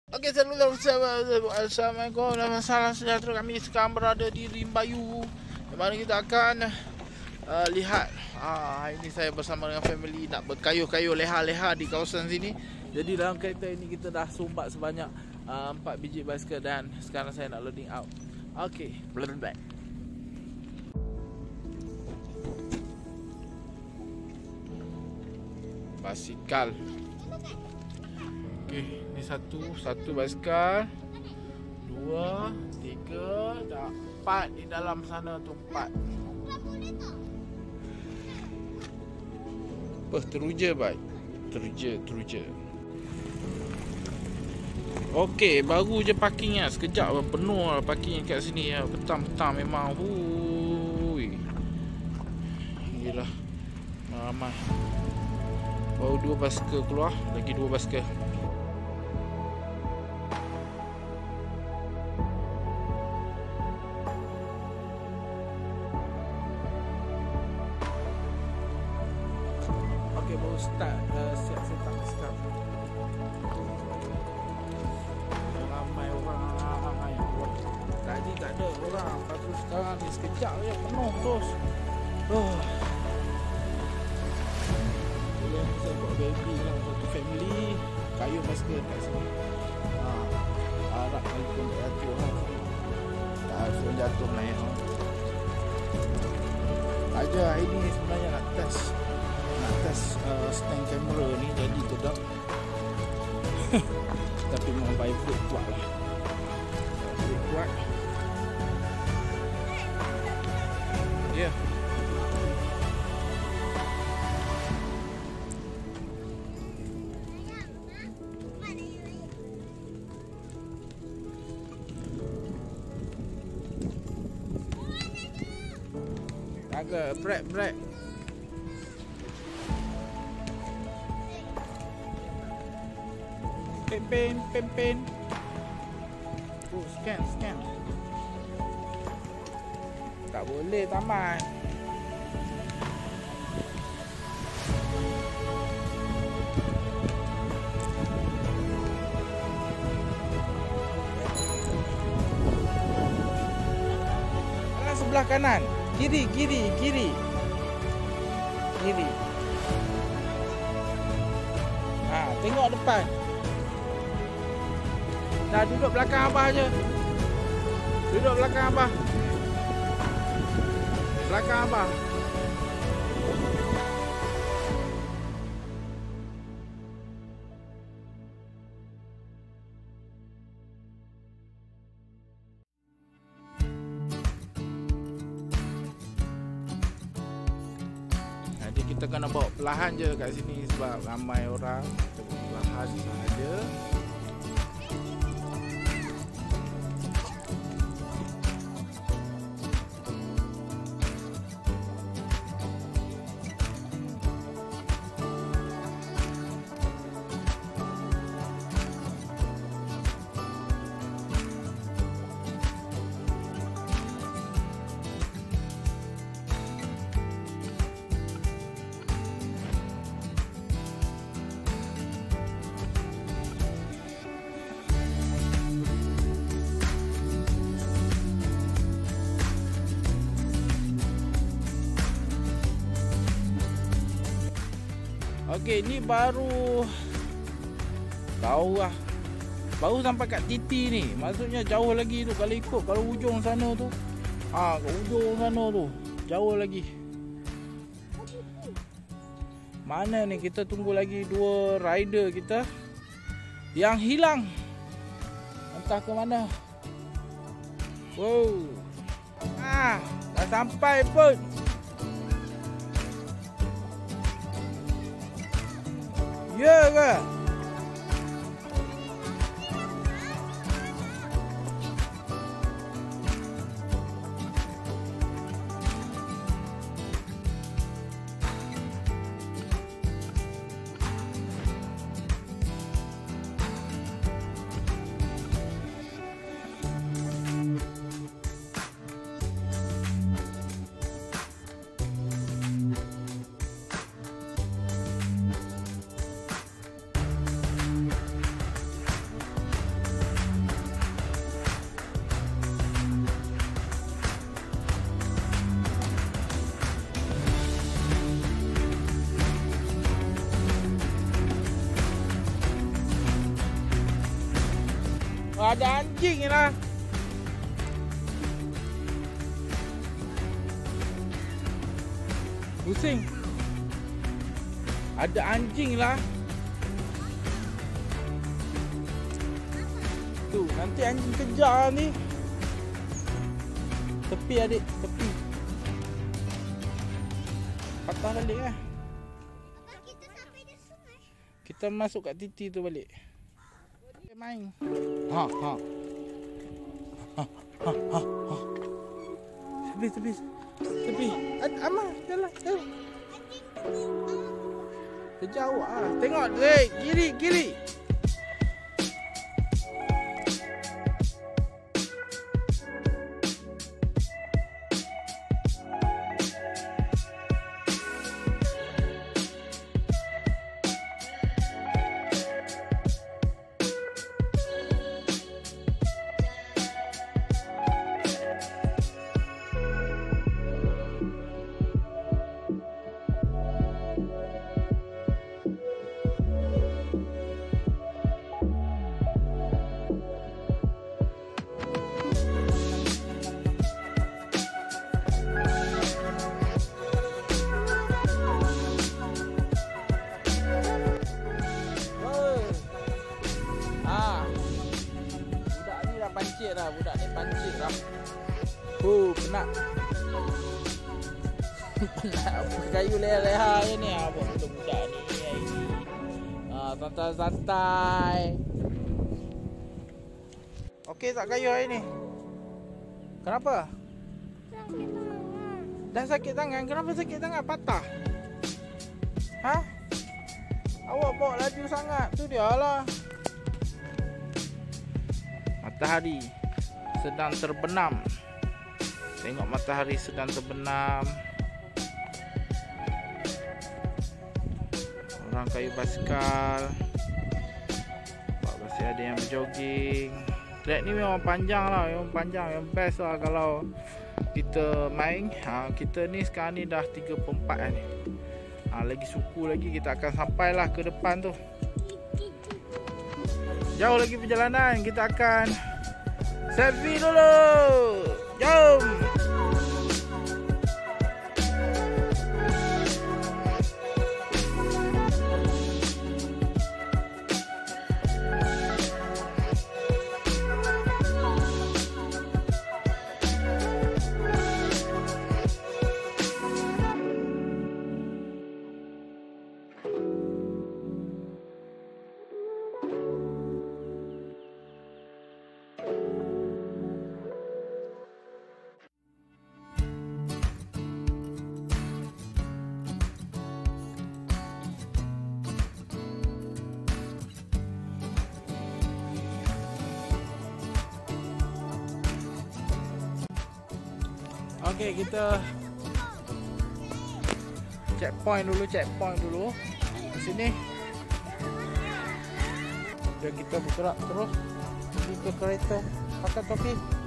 Okey, Assalamualaikum dan salam sejahtera. Kami sekarang berada di Rimbayu, di mana kita akan lihat. Hari ini saya bersama dengan family nak berkayuh-kayuh leha-leha di kawasan sini. Jadi dalam kereta ini kita dah sumbat sebanyak 4 biji basikal dan sekarang saya nak loading out. Okey, back. Basikal. Okey, ni satu basikal. 2, 3, 4 di dalam sana tu 4. Apa teruja baik? Teruja. Okey, baru je parkingnya. Sekejap penuh lah parking kat sini ya. Petang-petang memang. Gila. Ramai. Baru 2 basikal keluar, lagi 2 basikal. Okey, baru start siap setup basikal. Ramai orang. Tadi tak ada orang, lepas tu sekarang ni sekejap je penuh terus. Saya buat baby lah, satu family kayu basikal kat sini. Harap kali pun tak jatuh lah. Langsung jatuh melayang. Aja ini sebenarnya nak test stand kamera ni jadi sedap. Tapi memang vibrate kuat lah. Vibrate kuat. Ya. Agak break. Pen. Scan. Tak boleh tamat. Sebelah kanan. Kiri. Tengok depan. Dah duduk belakang abah je. Duduk belakang abah. Belakang abah. Jadi kita kena bawa perlahan je kat sini sebab ramai orang. Kita bawa perlahan sahaja. Okey, ni baru sampai kat titi ni. Maksudnya jauh lagi tu kalau ikut kalau hujung sana tu. Kat hujung sana tu jauh lagi. Mana ni kita tunggu lagi 2 rider kita yang hilang. Entah ke mana. Wow. Dah sampai pun. Ya ke? ada anjing lah. Pusing. Ada anjing lah. Tuh, nanti anjing kejar ni. Tepi adik, tepi. Patah balik lah. Kita sampai di sungai. Kita masuk kat titi tu balik. Main. Ha. Tepi. Amah, jalan. Sejauh ah. Tengok, kiri. Budak ni pancit lah. Penat. Penat kayu leha je ni. Budak ni. Santai-santai. Okey tak kayu hari ni? Kenapa? Sakit tangan. Dah sakit tangan? Kenapa sakit tangan? Patah? Ha? Awak bawa laju sangat. Tu dia lah. Matahari sedang terbenam. Tengok matahari sedang terbenam. Orang kayu basikal. Masih ada yang berjoging. Track ni memang panjang lah. Memang panjang. Yang best lah kalau kita main. Kita ni sekarang ni dah 3/4 ni. Lagi suku lagi. Kita akan sampai lah ke depan tu. Jauh lagi perjalanan. Kita akan selfie dulu. Jom. Okey, kita checkpoint dulu di sini. Dan kita bergerak terus pergi ke kereta. Pakai topi.